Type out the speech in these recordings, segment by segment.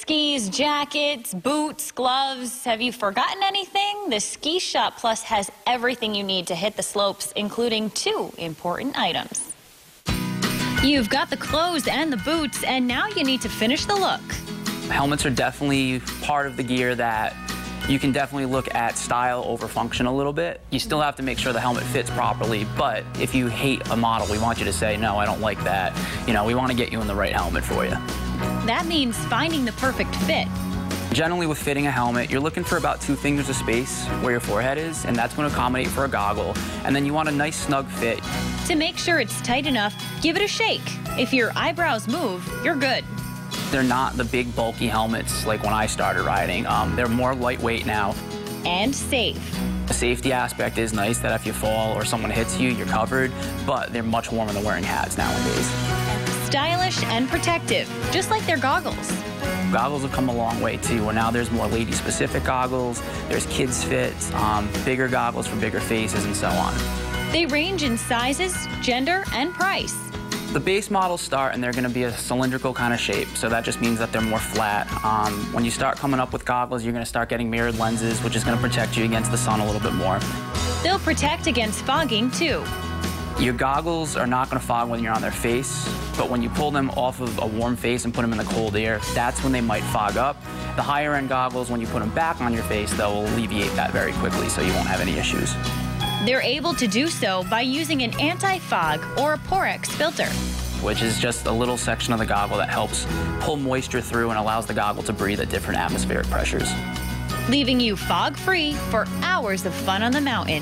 Skis, jackets, boots, gloves. Have you forgotten anything? The Ski Shop Plus has everything you need to hit the slopes, including 2 important items. You've got the clothes and the boots, and now you need to finish the look. Helmets are definitely part of the gear that you can definitely look at style over function a little bit. You still have to make sure the helmet fits properly, but if you hate a model, we want you to say, no, I don't like that. You know, we want to get you in the right helmet for you. That means finding the perfect fit. Generally, with fitting a helmet, you're looking for about 2 fingers of space where your forehead is, and that's going to accommodate for a goggle. And then you want a nice snug fit. To make sure it's tight enough, give it a shake. If your eyebrows move, you're good. They're not the big, bulky helmets like when I started riding. They're more lightweight now. And safe. The safety aspect is nice, that if you fall or someone hits you, you're covered, but they're much warmer than wearing hats nowadays. Stylish and protective, just like their goggles. Goggles have come a long way too, where now there's more lady-specific goggles, there's kids fits, bigger goggles for bigger faces, and so on. They range in sizes, gender, and price. The base models start, and they're going to be a cylindrical kind of shape, so that just means that they're more flat. When you start coming up with goggles, you're going to start getting mirrored lenses, which is going to protect you against the sun a little bit more. They'll protect against fogging too. Your goggles are not going to fog when you're on their face, but when you pull them off of a warm face and put them in the cold air, that's when they might fog up. The higher end goggles, when you put them back on your face, they'll alleviate that very quickly, so you won't have any issues. They're able to do so by using an anti-fog or a pore-x filter, which is just a little section of the goggle that helps pull moisture through and allows the goggle to breathe at different atmospheric pressures, leaving you fog-free for hours of fun on the mountain.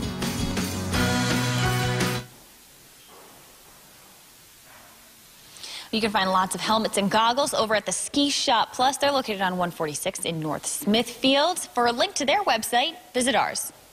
You can find lots of helmets and goggles over at the Ski Shop Plus. They're located on 146 in North Smithfield. For a link to their website, visit ours.